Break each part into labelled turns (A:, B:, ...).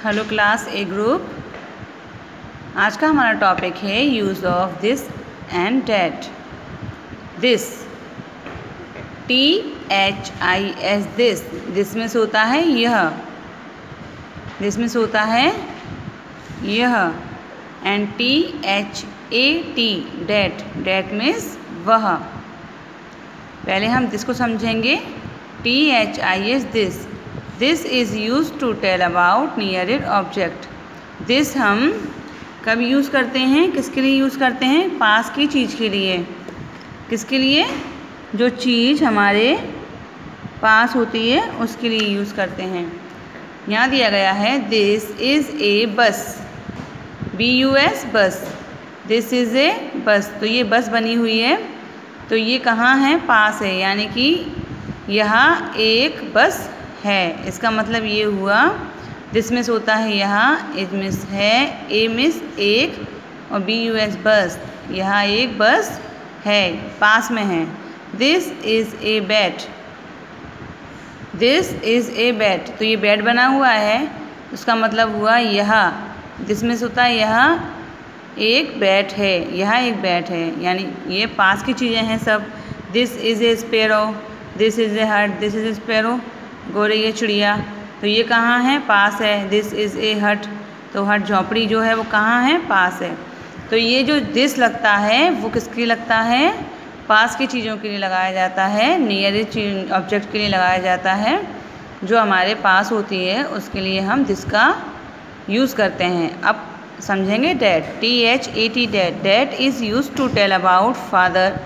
A: Hello class ए group. आज का हमारा टॉपिक है use of this and that. This THIS this में से होता है यह, दिस में से होता है यह। And THAT that, that means वह। पहले हम दिस को समझेंगे। THIS this, this is use to tell about nearest object. This हम कब यूज़ करते हैं, किसके लिए यूज़ करते हैं? पास की चीज़ के लिए। किसके लिए? जो चीज़ हमारे पास होती है उसके लिए यूज़ करते हैं। यहाँ दिया गया है दिस इज़ ए बस, BUS बस। दिस इज़ ए बस, तो ये बस बनी हुई है, तो ये कहाँ है? पास है, यानी कि यहाँ एक बस है। इसका मतलब ये हुआ दिस मिस होता है यहाँ, इज मिस है, ए मिस एक, और BUS बस, यहाँ एक बस है, पास में है। This is a bat, this is a bat, तो ये बैट बना हुआ है, उसका मतलब हुआ यहाँ दिस मिस होता है यहाँ एक बैट है, यहाँ एक बैट है, यानी ये पास की चीज़ें हैं सब। This is a sparrow, this is a hut, this is a sparrow, गोरे ये चिड़िया, तो ये कहाँ है? पास है। दिस इज़ ए हट, तो हट झोंपड़ी जो है वो कहाँ है? पास है। तो ये जो दिस लगता है वो किसके लिए लगता है? पास की चीज़ों के लिए लगाया जाता है, नियरेस्ट ऑब्जेक्ट के लिए लगाया जाता है, जो हमारे पास होती है उसके लिए हम दिस का यूज़ करते हैं। अब समझेंगे that, THAT that. That is use to tell about farther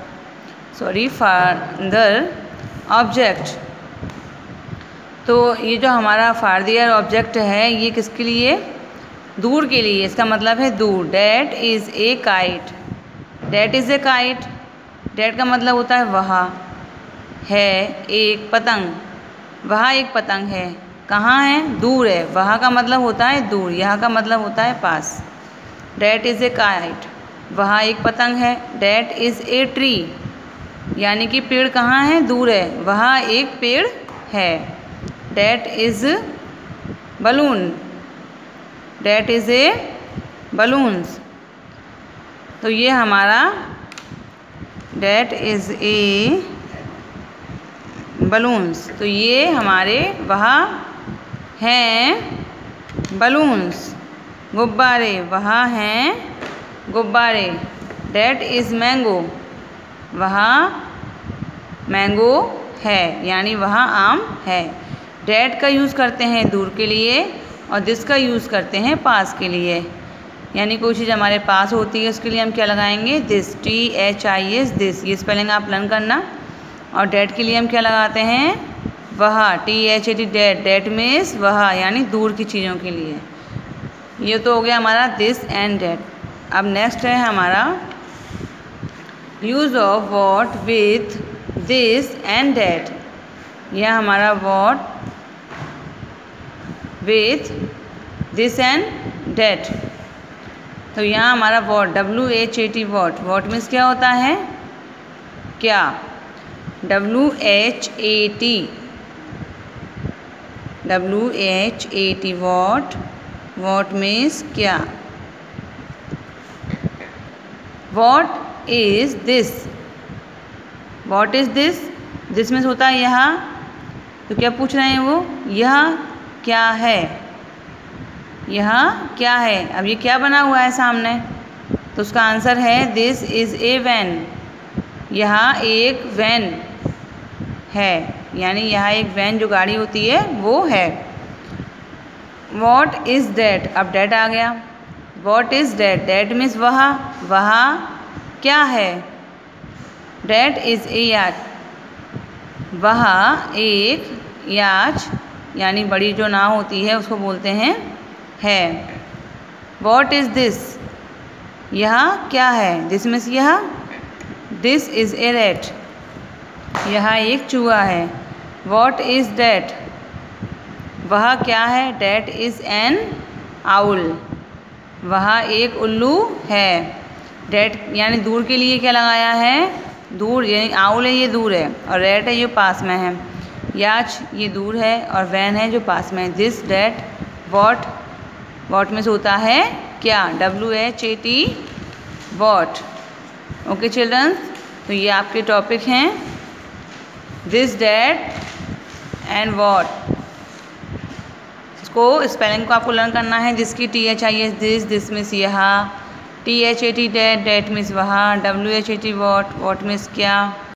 A: object. तो ये जो हमारा फादर ऑब्जेक्ट है ये किसके लिए? दूर के लिए, इसका मतलब है दूर। That is a kite, that is a kite, that का मतलब होता है वहाँ है एक पतंग, वहाँ एक पतंग है, कहाँ है? दूर है। वहाँ का मतलब होता है दूर, यहाँ का मतलब होता है पास। डैट इज़ ए काइट, वहाँ एक पतंग है। डैट इज़ ए ट्री, यानी कि पेड़ कहाँ है? दूर है, वहाँ एक पेड़ है। That is balloon, that is a balloons, तो ये हमारा डैट इज़ ए बलून्स, तो ये हमारे वहाँ हैं बलून्स, गुब्बारे, वहाँ हैं गुब्बारे। डैट इज़ मैंगो, वहाँ मैंगो है, यानी वहाँ आम है। डैट का यूज़ करते हैं दूर के लिए और दिस का यूज़ करते हैं पास के लिए, यानी कोई चीज़ हमारे पास होती है उसके लिए हम क्या लगाएंगे? दिस, THIS दिस, ये स्पेलिंग आप लर्न करना। और डैट के लिए हम क्या लगाते हैं? वह, THAT डैट, डैट मीन्स वह, यानी दूर की चीज़ों के लिए। ये तो हो गया हमारा दिस एंड डैट। अब नेक्स्ट है हमारा use of what with this and that. यह हमारा what with this and that, तो यहाँ हमारा what, WHAT what, what means क्या होता है? क्या? WHAT वॉट, वॉट मीन्स क्या? What is this, what is this, this means होता है यहाँ, तो क्या पूछ रहे हैं वो? यह क्या है, यह क्या है? अब ये क्या बना हुआ है सामने, तो उसका आंसर है दिस इज़ ए वैन, यहाँ एक वैन है, यानी यहाँ एक वैन जो गाड़ी होती है वो है। वॉट इज़ डैट, अब डैट आ गया। What is that, that means वहाँ, वहाँ क्या है? डैट इज़ ए याच, वहाँ एक याच, यानी बड़ी जो नाव होती है उसको बोलते हैं है। वॉट इज़ दिस, यहाँ क्या है? दिस मीन्स यह। दिस इज़ ए रैट, यहाँ एक चूहा है। वॉट इज़ डैट, वह क्या है? डैट इज़ एन आउल, वहाँ एक उल्लू है। डैट यानी दूर के लिए क्या लगाया है? दूर, यानी आउल है ये दूर है, और रैट है ये पास में है। याच ये दूर है और वैन है जो पास में है। This, that, what what means होता है क्या, WHAT वॉट। ओके चिल्ड्रंस, तो ये आपके टॉपिक हैं दिस, डैट एंड वॉट। इसको स्पेलिंग को आपको लर्न करना है, जिसकी THIS दिस, दिस मीन्स यहाँ, THAT डैट, डैट मीन्स वहाँ, WHAT वॉट, वॉट मीन्स क्या।